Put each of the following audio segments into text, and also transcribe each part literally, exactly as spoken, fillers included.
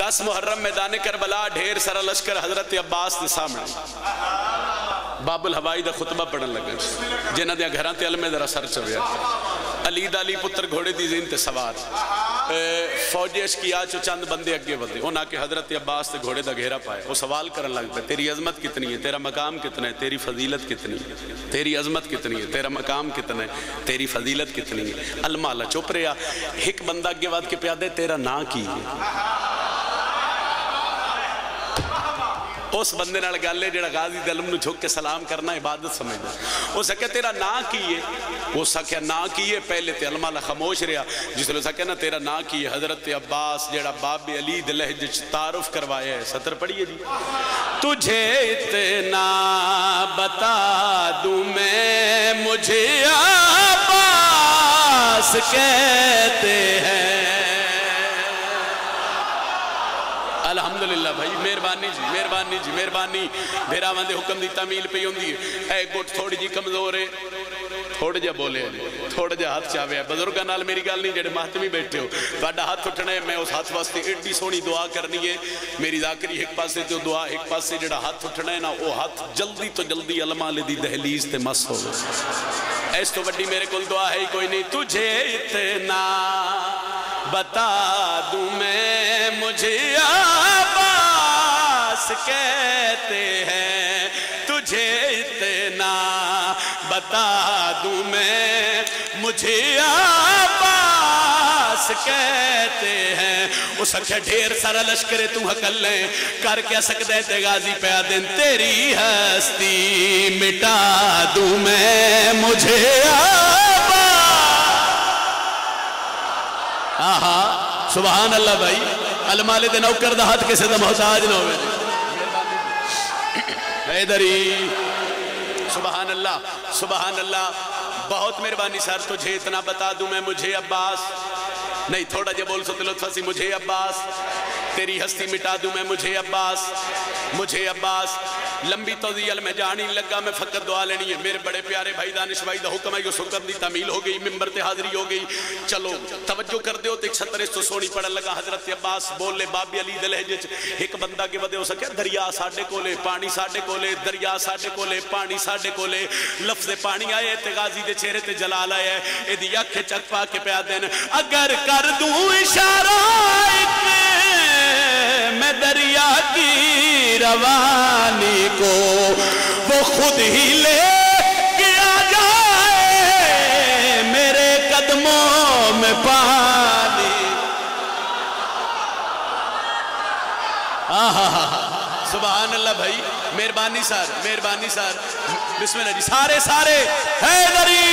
दस मुहर्रम मैदान करबला ढेर सारा लश्कर हजरत अब्बास के सामने बाबुल हवाई का खुतबा पढ़न लगे जिन्हों के घर से अलमे जरा सर चव्या अली दा अली पुत्र घोड़े की जीन ते सवार फौजी अशकिया चो चंद बंदे अगे बढ़े उन्हें के हजरत अब्बास के घोड़े का घेरा पाए वो सवाल करन लग पे तेरी अजमत कितनी है, तेरा मकाम कितना है, तेरी फजीलत कितनी है, तेरी अजमत कितनी है, तेरा मकाम कितना है, तेरी फजीलत कितनी है। अलमाला चुप रहा। एक बंदा अगे वध के प्यादे तेरा ना की है। उस बंदे नाल गल है जिहड़ा गाजी दलम नूं झुक के सलाम करना इबादत समझदा। उस आख्या तेरा ना की है, उस आख्या ना की है। पहले ते अलमाला खामोश रहा। जिसले उस आख्या ना तेरा ना की है, हजरत अब्बास जिहड़ा बाबे अली दे लहजे च तारुफ करवाया है, सतर पढ़िए जी। तुझे इतना बता दूं मैं मुझे अब्बास कहते हैं। अल्हम्दुलिल्लाह भाई, मेहरबानी जी, मेहरबानी जी, मेहरबानी। भेरावां दे हुक्म दी तामील पई होंदी है। ऐ गुट थोड़ी जी कमजोर है, थोड़ा जा बोले, थोड़ा जा हाथ चावे। बजुर्गों नाल मेरी गल नहीं, जेडे मातमी बैठे हो, तुहाडा हाथ उठना है। मैं उस हाथ वास्ते एडी सोहनी दुआ करनी है। मेरी जाकरी एक पासे तो दुआ, एक पासे जेड़ा हाथ उठना है ना, वो हाथ जल्दी तो जल्दी अलमाले दी दहलीज ते मस हो। इस तो वड्डी मेरे कोल दुआ है ही कोई नहीं। तुझे इतना बता दूं मैं मुझे अब्बास कहते हैं। तुझे इतना बता दूं मैं मुझे अब्बास कहते हैं। उस अख्या ढेर सारा लश्कर तू हकल ले कर क्या सकता है ते गाजी पे दिन तेरी हस्ती मिटा दूं मैं मुझे आहा सुभान अल्लाह भाई। अलमाले दे नौकर दा हाथ किसी दा मोहताज ना होवे। हैदरी सुभान अल्लाह, सुभान अल्लाह। बहुत मेहरबानी सर। तुझे इतना बता दूं मैं मुझे अब्बास नहीं, थोड़ा जो बोल सो लुत्फ सी। मुझे अब्बास तेरी हस्ती मिटा दूं मैं मुझे अब्बास, मुझे अब्बास। लंबी तौजील में जानी लगा, मैं फकत दुआ लेनी है। मेरे बड़े प्यारे भाई दानिश भाई का हुक्म है, उस हुक्म की तामील हो गई, मिंबर ते हाजिरी हो गई। चलो तवज्जो कर दो तो एक छत्तर इस तो सोनी पढ़न लगा। हजरत अब्बास बोले बाबे अली दे लहजे च। एक बंदा के वधे हो सके दरिया साडे कोले, पानी साडे कोले, दरिया साडे कोले, पानी साडे कोले। लफ्ज़ पानी आए ते गाजी दे चेहरे ते जलाल आया। एदी अख चक पा के प्या देन। अगर कर दूं इशारा मैं दरिया की रवानी को, वो खुद ही ले के आ जाए मेरे कदमों में पानी। आहा सुभान अल्लाह भाई, मेहरबानी सर, मेहरबानी सर। बिस्मिल्लाह जी। सारे सारे हैदरी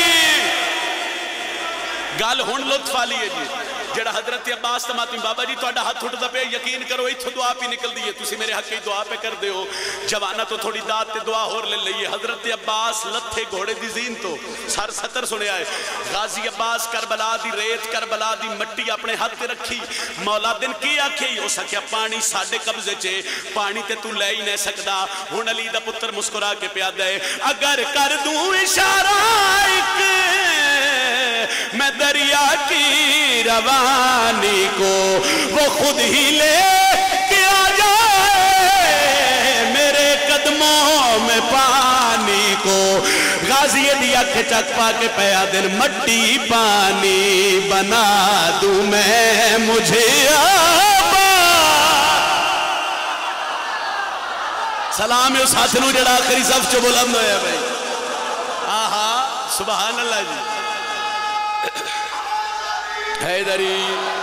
गल हुण लुत्फ वाली है जी। जेड़ा हजरत अब्बास तमाती बाबा जी तुहाडा हाथ उठदा पे, यकीन करो इत्थों दुआ भी निकलदी है। तुसी मेरे हक की दुआ पे कर दो। जवाना तो थोड़ी दात ते दुआ होर ले लईए। हजरत अब्बास लथे घोड़े दी जीन तो सर सतर सुनिया है। गाजी अब्बास करबला दी रेत, करबला दी मट्टी अपने हाथ ते रखी। मौला दिन की आखे, उस आख्या पानी साडे कब्जे च, पानी ते तू ले ही नहीं सकदा। हुण अली दा पुत्र मुस्कुरा के प्यादा है। अगर कर दूं इशारा मैं दरिया की रवानी को, वो खुद ही ले के आ जाए मेरे कदमों में पानी को। गाजी दी अख चक पा के पया दिन मट्टी पानी बना दूं मैं मुझे अब्बास। सलाम उस हाथ नूं जेड़ा आखिरी सफ च बुलंद होया भाई। आहा सुभान अल्लाह जी। हैदरी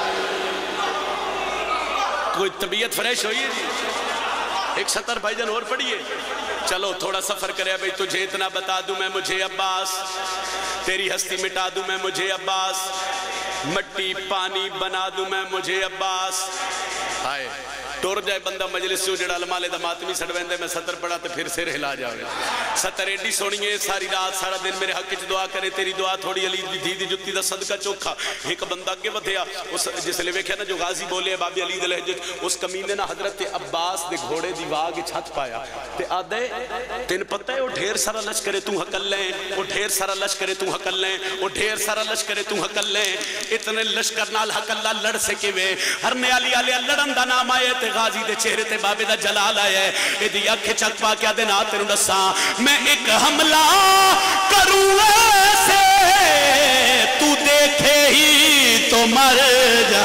कोई तबीयत फ्रेश हुई है जी? एक सत्तर भाईजान और पढ़िए। चलो थोड़ा सफर करे भाई। तुझे इतना बता दूं मैं मुझे अब्बास, तेरी हस्ती मिटा दूं मैं मुझे अब्बास, मट्टी पानी बना दूं मैं मुझे अब्बास। हाय टुर जाए बंदा मजलिस चो जड़ा अलमाले दा मातमी सड़वेंदे मैं सतर पढ़ा तो फिर सिर हिला जाए। सतर एडी सोहनी है, सारी रात सारा दिन मेरे हक च दुआ करे, तेरी दुआ थोड़ी अली दी धी दी जुत्ती दा सदका चोखा। एक बंदा अगे वधिया, उस जिसले वेख्या ना जो गाजी बोले बाबे अली दे लहजे, उस कमीने ना हजरत अब्बास दे घोड़े दी वाग छत पाया ते आदे तेन पता है वो ढेर सारा लश्करे तू हकल ले, वो ढेर सारा लश्करे तू हकल ले, वो ढेर सारा लश्करे तू हकल ले। इतने लश्कर नाल हकल्ला लड़ सके वे हरने आली आले लड़न दा नाम आए ते गाजी दे चेहरे ते बाबे दा जलाल आया है। एदी अख चक पा के दे ना तेनु दसा मैं एक हमला करूं ऐसे तू देखे ही तो मर जा।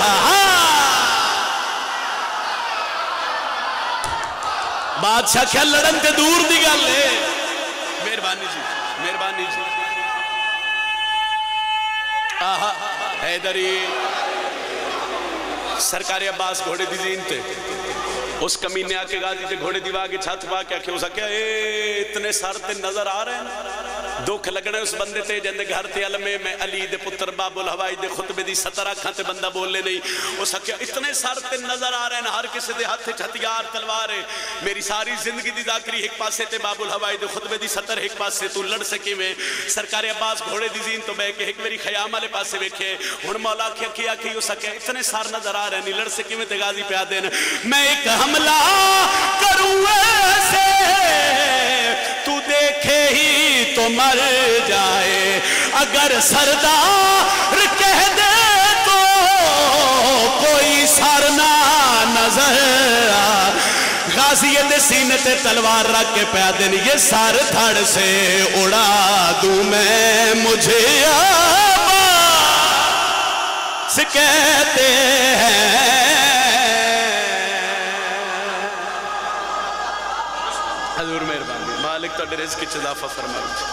बादशाह क्या लड़न ते दूर दी गल है। मेहरबानी जी, मेहरबानी जी। आहा हैदरी सरकारी अब्बास घोड़े दी जीन थे उस कमीने आके गाजी ते घोड़े दीवा के छत पा के आखे उस क्या इतने सर ते नजर आ रहे हैं, दुख लगना उस बंदे ते जिंदे घर ते अलमे मैं अली दे पुत्र बाबुल हवाई दे खुतबे दी सतर अखां ते बंदा बोले नहीं। उस क्या इतने सर ते नजर आ रहे हैं, हर किसी दे हाथ च हथियार तलवार है। मेरी सारी जिंदगी दी जाकरी एक पासे ते बाबुल हवाई दे खुतबे दी सतर एक पासे तू लड़ सके में। सरकार अब्बास घोड़े दी जीन तो बैठ के एक मेरी खयाम वाले पासे वेखे हुण मौला आखे की आखी उस क्या इतने सर नजर आ रहे हैं, नहीं लड़ सके में ते गाजी पिया देन मैं एक हमला करूं ऐसे तू देखे ही तो मर जाए। अगर सरदार कह दे तो कोई सर ना नजर आ। गाजी दे सीने ते तलवार रख के पै दिन ये सर धड़ से उड़ा दूं मैं मुझे अब्बास कहते हैं। हजूर मेहरबानी मालिक तुहाडे रिज़्क़ च इज़ाफ़ा फरमाए।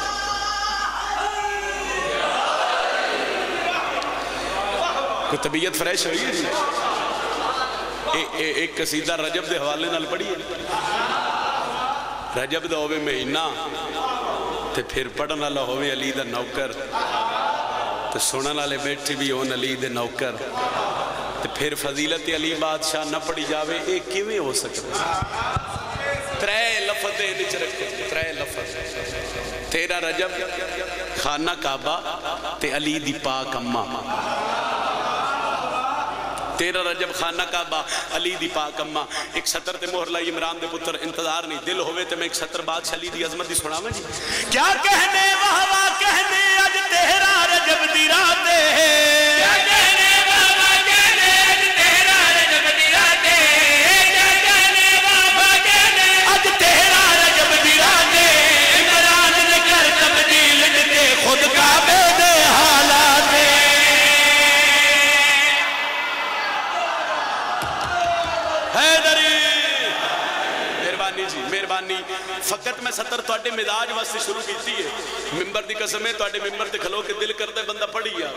कोई तबीयत फ्रेश हुई है? ए, ए, एक कसीदा रजब के हवाले नाल पढ़िए। रजब दा होवे महीना ते फिर पढ़न वाला होवे अली दा नौकर ते सुनन वाले बैठे भी होन अली दे नौकर ते फिर फजीलत अली बादशाह न पढ़ी जावे, ये किवें हो सकता? त्रै लफ्ज़ इहदे च रखे, त्रै लफ्ज़ तेरा रजब खाना काबा ते अली दी पाक अम्मा। तेरा रजब खाना काबा अली दी पाक अम्मा। एक सतर ते मोहर लाई इमरान दे पुत्र इंतजार नहीं दिल होवे ते मैं एक सतर बादशाह अली दी अजमत दी सुनावां जी। क्या कहने वाह वाह कहने अज तेरा रजब दी रात है, क्या कहने वाह वाह कहने अज तेरा रजब दी रात है, क्या कहने वाह वाह कहने अज तेरा रजब दी रात है। इमरान ने कर तब्दील के खुद काबे दे हालात है। हैदरी मेहरबानी जी मेहरबानी। फकत मैं सतर तुहाडे मिजाज वास्ते शुरू की है। मिंबर की कसम है तुहाडे मिंबर ते खलो के दिल करता बंदा पढ़ी आ।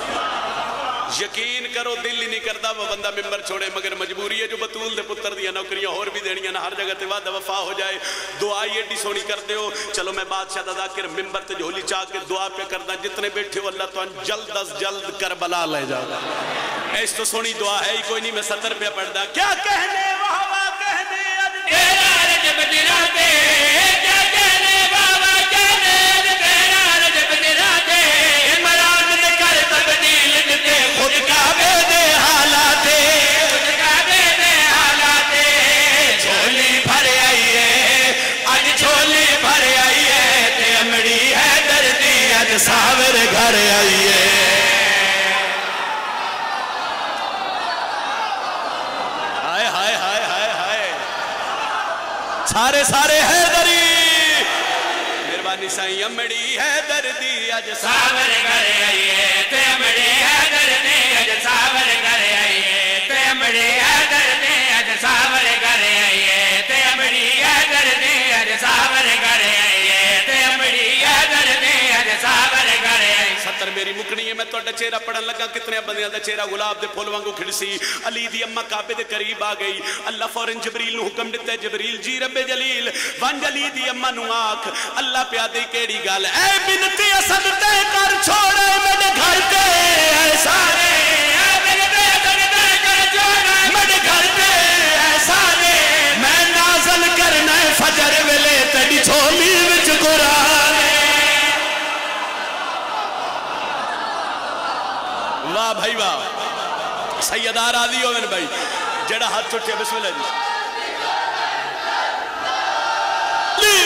यकीन करो दिल ही नहीं करता वो बंदा मिंबर छोड़े, मगर मजबूरी है जो बतूल दे पुत्र दियां नौकरियां होर भी देनियां ना, हर जगह ते वादा वफा हो जाए। दुआ एडी सोहनी करते हो। चलो मैं बादशाह दा ज़ाकिर मिंबर ते झोली चाह के दुआ पे करदा, जितने बैठे हो अल्लाह तुहानू जल्द अज जल्द करबला ले जाएगा। इस तो सोहनी दुआ है ही कोई नहीं। मैं सतर पे पढ़दा क्या कहने वाह वाह कहने अज तेरा रजब दी रात है, क्या कहने वाह वाह कहने अज तेरा रजब दी रात है। इमरान ने कर तब्दील के खुद काबे दे हालात है, खुद काबे दे हालात है। झोली भर आई है अज झोली भर आई है ते अमड़ी है दर्दी अज सावर घर आई है। सारे सारे हैदरी मेहरबानी साईं अमड़ी है दर्दी अज सावर घर आई है ते अमड़ी है दर्दी अज सावर घर आई है ते अमड़ी है दर्दी अज सावर घर आई है ते अमड़ी है दर्दी अज सावर घर आई है ते अमड़ी है दर्दी अज सावर घर आई। सतर मेरी मुकनी है। मैं तुहाडा चेहरा पढ़न लगा कितने बंदियां दा चेहरा गुलाब दे फुल वांगू खिड़सी। अली दी अम्मा काबे दे करीब आ गई। अल्लाह फौरन जबरील नू हुक्म दिता, जबरील जी रब्बे जलील वंज अली दी अम्मा नू आख अल्लाह प्या दे केड़ी गल ऐ बिनती असद ते कर छोड़े मेरे घर ते ऐ सारे ऐ बिनती असद ते कर छोड़े मेरे घर ते ऐ سیدہ راضی ہوئے بھائی جڑا ہاتھ چھوٹے بسم اللہ جی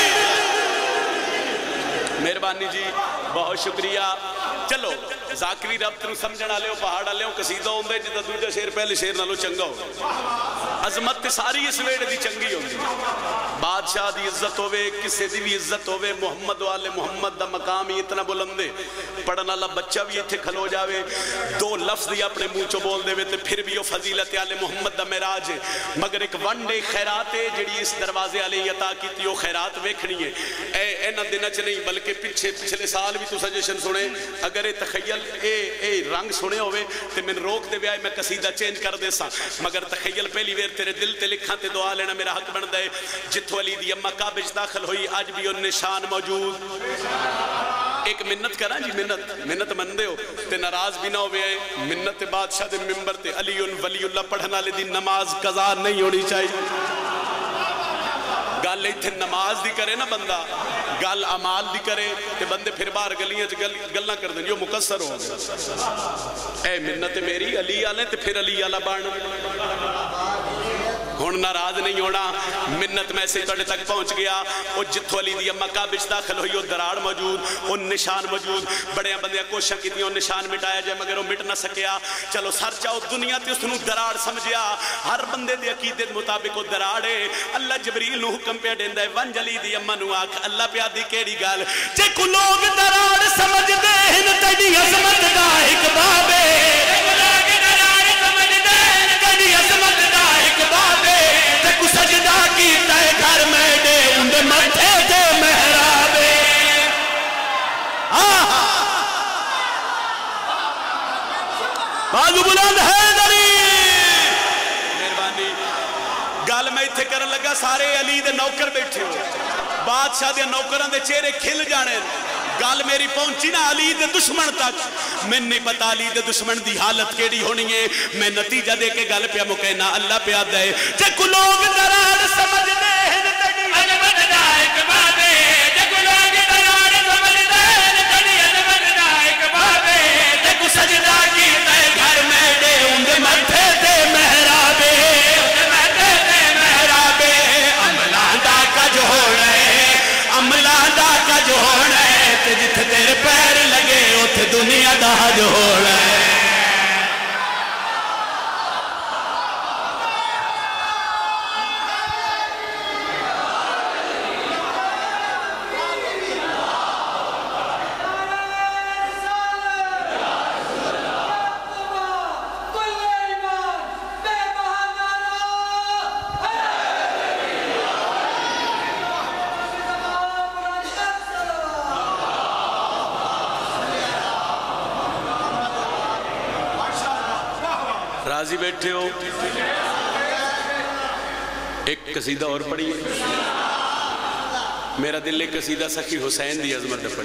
مہربانی جی بہت شکریہ چلو ذاکری رب تنو سمجھنا لے پہاڑا لے قصیدہ ہوندے جتا دوجہ شیر پہلے شیر نالو چنگا ہو عظمت ساری اس ویڑ دی چنگی ہوندی بادشاہ دی عزت ہوئے کسے دی بھی عزت ہوئے محمد والے محمد دا مقام ہی اتنا بلندے پڑھنا اللہ بچہ بھی اتھے کھلو جاوے دو لفظ دی اپنے موچو بول دے وے پھر بھی وہ فضیلت آلے محمد دا میراج ہے مگر ایک ونڈے خیرات ہے جڑی اس دروازے آلے عطا کی تھی وہ خیرات ویکھنی ہے اے اے نہ دنچ نہیں بلکہ پچھے پچھلے سال بھی تو سجیشن سنے اگر اے تخیل اے اے رنگ سنے ہوئے تے میں روک دے بیائے میں قصیدہ چینج کر دے سا مگر تخیل پہلی ویر تیرے دل تے لکھاں تے دعا لینا میرا حق بن دے جتو علی دی امہ کعبہ داخل ہوئی آج بھی ان نشان موجود ایک منت کرا جی منت منت مندے ہو تے ناراض بھی نہ ہوئے منت بادشاہ دے ممبر تے علی ولی اللہ پڑھنا لے دی نماز قضا نہیں ہونی چاہیے گل ایتھے نماز دی کرے نا بندہ گل عمال دی کرے تے بندے پھر باہر گلیاں گل نہ کر دیں جو مقصر ہو اے منت میری علی آلے تے پھر علی آلہ بارن ہون ناراض نہیں ہونا منت میں سے توڑے تک پہنچ گیا وہ جتھو علی دی امہ کعبہ داخل ہوئی وہ دراڑ موجود وہ نشان موجود بڑے بندے کوشاں کی تھی وہ نشان مٹایا جائے مگر وہ مٹ نہ سکیا چلو سر چاہو دنیا تے اس نے دراڑ سمجھیا ہر بندے دے عقیدت مطابق وہ دراڑ ہے اللہ جبریل نو حکم پہ دیندہ ہے ون جلی دی امہ نو آکھ اللہ پہ آدھی کیڑی گال جے کو لوگ دراڑ سمجھ دے ہن تیڑی عظمت دا ایک بابے سجدہ کی تے گھر میں دے اندے مٹھے دے محرابے بازو بلند حیدری مہربانی گل میں اتھے کرن لگا سارے علی دے نوکر بیٹھے ہو بادشاہ دے نوکران دے چہرے کھل جانے گل میری پہنچی نا علی دے دشمن تک میں نہیں پتا علی دے دشمن دی حالت کیڑی ہونی ہے میں نتیجہ دے کے گل پہ مکینا اللہ پہ آدھا ہے جے کو لوگ دراڑ سمجھ دے ہیں تیڑی عظمت دا ایک بابے جے کو لوگ دراڑ سمجھ دے ہیں تیڑی عظمت دا ایک بابے جے کو سجدہ کی تے گھر میں دے اندے مٹھے دے محرابے اندے مٹھے دے محرابے عملان دا کج ہونا ہے عملان دا کج ہونا ہے جت تیرے پیر لگے اتھ دنیا دا حج ہو رہا ہے راضی بیٹھے ہو ایک قصیدہ اور پڑھی میرا دل ایک قصیدہ سخی حسین دی عظمت پڑھی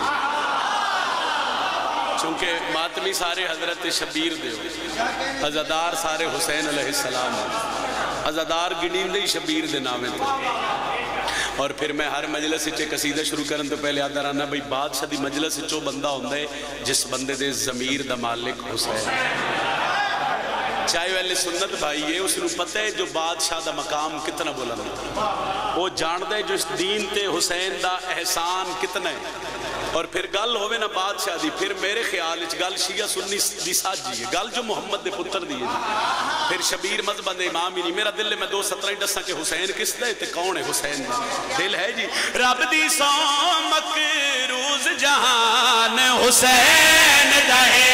چونکہ ماتمی سارے حضرت شبیر دے ہو عزادار سارے حسین علیہ السلام ہو عزادار گنین دے شبیر دے نامے تھے اور پھر میں ہر مجلس سے قصیدہ شروع کرن تو پہلے آدھا رہنا بھئی بادشاہ دی مجلس سے چو بندہ ہوندے جس بندے دے ضمیر دا مالک حسین چاہے وہ اہل سنت بھائی ہے اس نے پتہ ہے جو بادشاہ دا مقام کتنا بلند وہ جان دے جو اس دین تے حسین دا احسان کتنا ہے اور پھر گل ہوئے نا بادشاہ دی پھر میرے خیال اچھ گل شیعہ سنی دی ساجی ہے گل جو محمد دے پتر دی ہے پھر شبیر مذہب دے امام ہی نہیں میرا دل میں دو سترہ ڈساں کہ حسین کس دے تے کون ہے حسین دا دل ہے جی رب دی سومک روز جہان حسین دا ہے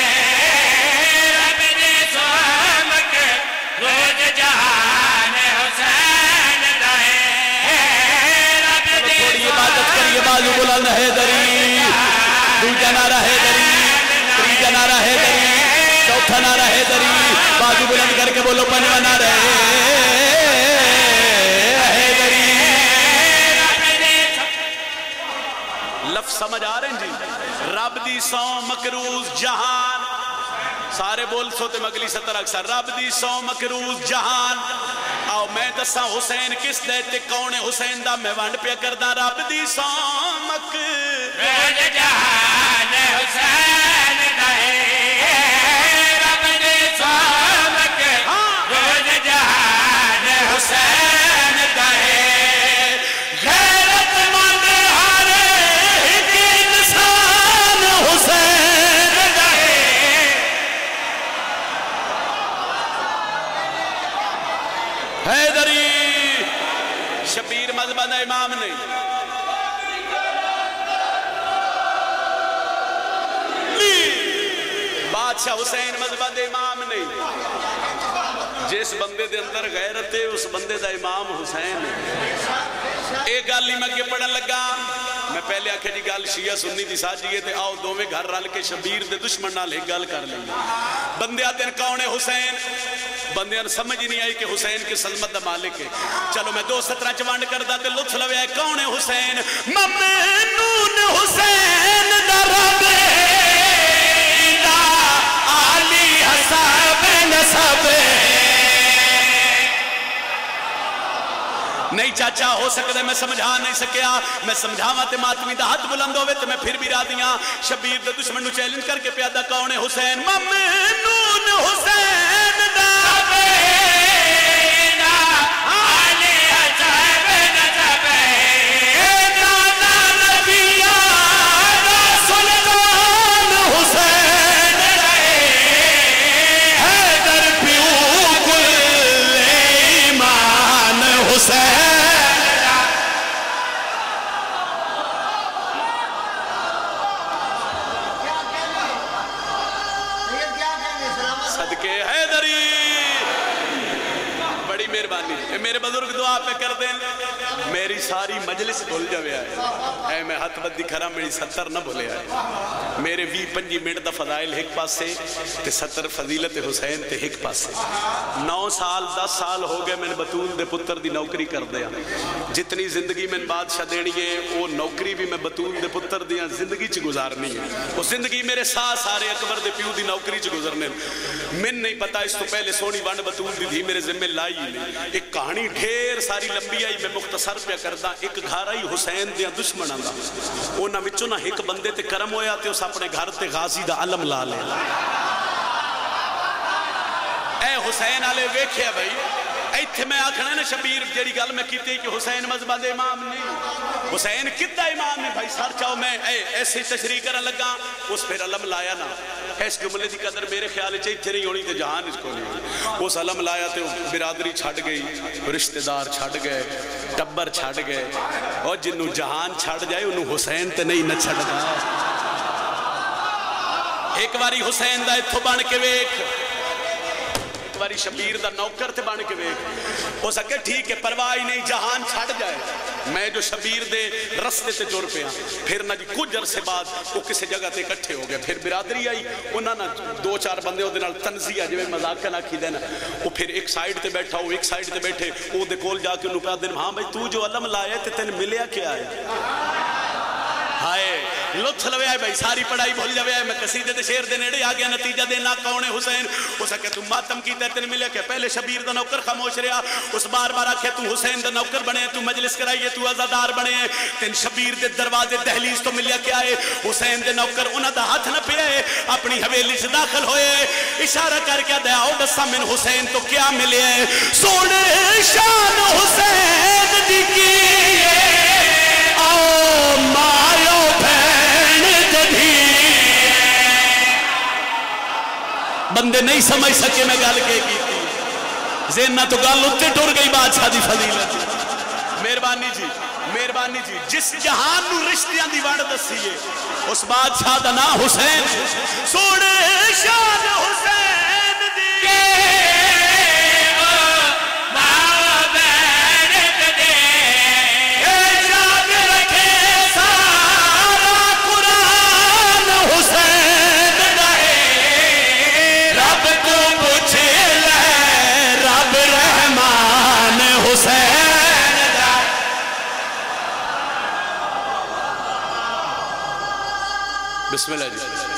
روز جہان حسین دائے رب دی تھوڑی عبادت کریے بازو بلند حیدری دوجہ نعرہ حیدری تیجہ نعرہ حیدری چوتھا نعرہ حیدری بازو بلند کر کے بولو پنجواں نعرہ حیدری لفظ سمجھ آ رہے ہیں جی رب دی سو مکروز جہان سارے بول سوتے مگلی ستر اکثر رب دی سو مکروز جہان آؤ میں دساں حسین کس دیتے کون حسین دا میں وانڈ پہ کردہ رب دی سو مکروز جہان حسین دائے رب دی سو مکروز حسین دہے غیرت مند ہر ایک انسان حسین دہے حیدری شبیر مذہبہ دا امام نہیں بادشاہ حسین مذہبہ دے امام نہیں جس بندے دے اندر غیرت ہے اس بندے دا امام حسین ہے ایک گل ہی میں کے پڑھن لگا میں پہلے آکھے جی گل شیعہ سنی دی ساجیے تے آؤ دو میں گھر رل کے شبیر دے دشمن نال ایک گل کر لیں بندے آتے ہیں کون ہے حسین بندے آن سمجھ ہی نہیں آئی کہ حسین کے سلمت دا مالک ہے چلو میں دو سترہ چوانڈ کردہ تے لطف لوے آئے کون ہے حسین ممنون حسین دا رب علی حساب نسب نہیں چاچا ہو سکتا ہے میں سمجھا نہیں سکیا میں سمجھاواں تے ماتمی دا ہاتھ بلند ہوئے تے میں پھر بھی را دیاں شبیر دے دشمن نو چیلنج کر کے پیادہ کون ہے حسین ممنون حسین دا بینا علی حساب نسب دادا نبیہ دا سلطان حسین حیدر پیو کل ایمان حسین صدقے حیدری بڑی مہربانی میرے بزرگ دعا پہ کر دیں میری ساری مجلس بھول جاوے آئے اے میں ہاتھ بدی کھرا میری ستر نہ بھولے آئے میرے وی پنجی منٹ دا فضائل ایک پاس سے تے ستر فضیلت حسین تے ایک پاس سے نو سال دس سال ہو گئے میں نے بطول دے پتر دی نوکری کر دیا جتنی زندگی میں بادشاہ دینی ہے وہ نوکری بھی میں بطول دے پتر دیا زندگی چ گزارنی ہے وہ زندگی میرے ساتھ سارے اکبر دے پیو دی نوکری چ گزرنے من نہیں پتا اس تو پہلے سونی وانڈ بطول دی تھی میرے ذمہ لائی نہیں ایک کہانی ڈھیر ساری لمبی آئی میں مختصر پہ کردہ ایک گھر آئی حسین دیا دشمن آنگا اونا وچو نہ ایک بندے تے کرم ہویا تے اس اپنے گھر تے غازی دا علم لا لے اے حسین آلے ویکھے بھائی ایتھے میں آکھنا نا شبیر جیڑی گل میں کیتے کہ حسین مذہبہ دے امام نہیں حسین کتا امام ہے بھائی سار چاہو میں اے ایسے تشریح کرن لگا اس پھر علم لایا نا اس جملے دی قدر میرے خیال چاہیے تھے نہیں ہونی تے جہان اس کو نہیں اس علم لایا تے برادری چھڑ گئی رشتہ دار چھڑ گئے ٹبر چھڑ گئے اور جنہوں جہان چھڑ جائے انہوں حسین تے نہیں نہ چھڑ گا ایک باری حسین دا اتھو بان کے ویک ایک باری شبیر دا نوکر تے بان کے ویک ہو سکے ٹھیک ہے پرواہ نہیں جہان چھڑ جائے میں جو شبیر دے رستے تے جور پہ ہاں پھر نہ جی کچھ عرصے بعد وہ کسی جگہ تے اکٹھے ہو گئے پھر برادری آئی انہاں نہ دو چار بندے ہوتے نال تنزیہ جو مذاق نہ کی دینا وہ پھر ایک سائیڈ تے بیٹھا ہو ایک سائیڈ تے بیٹھے وہ دے کول جا کے انہوں پہ دن ہاں بھائی تو جو علم لائے تے تین ملیا کیا ہے ہائے لطف لوے آئے بھائی ساری پڑھائی بھول جاوے آئے میں قصیدے تے شیر دے نیڑے آگیا نتیجہ دینا کون ہے حسین ہو سکے تم ماتم کی تے تین ملے کہ پہلے شبیر دا نوکر خاموش رہا اس بار بار آکھے تم حسین دا نوکر بنے تم مجلس کرائیے تو عزادار بنے تین شبیر دے دروازے دہلیز تو ملیا کیا ہے حسین دے نوکر انہا دا ہاتھ نہ پہ اپنی حویلی سے داخل ہوئے اشارہ کر کے دیا او بسا من حسین تو کیا ملے سونے شان حسین دی کی او مایو بندے نہیں سمجھ سکے میں گل کے کی تھی زینہ تو گل اتے ٹور گئی بادشاہ دی فضیلت مہربانی جی مہربانی جی جس جہان نو رشتیاں دی وڑ دسیے اس بادشاہ دا نا حسین سوڑے شان حسین دی بسم اللہ جی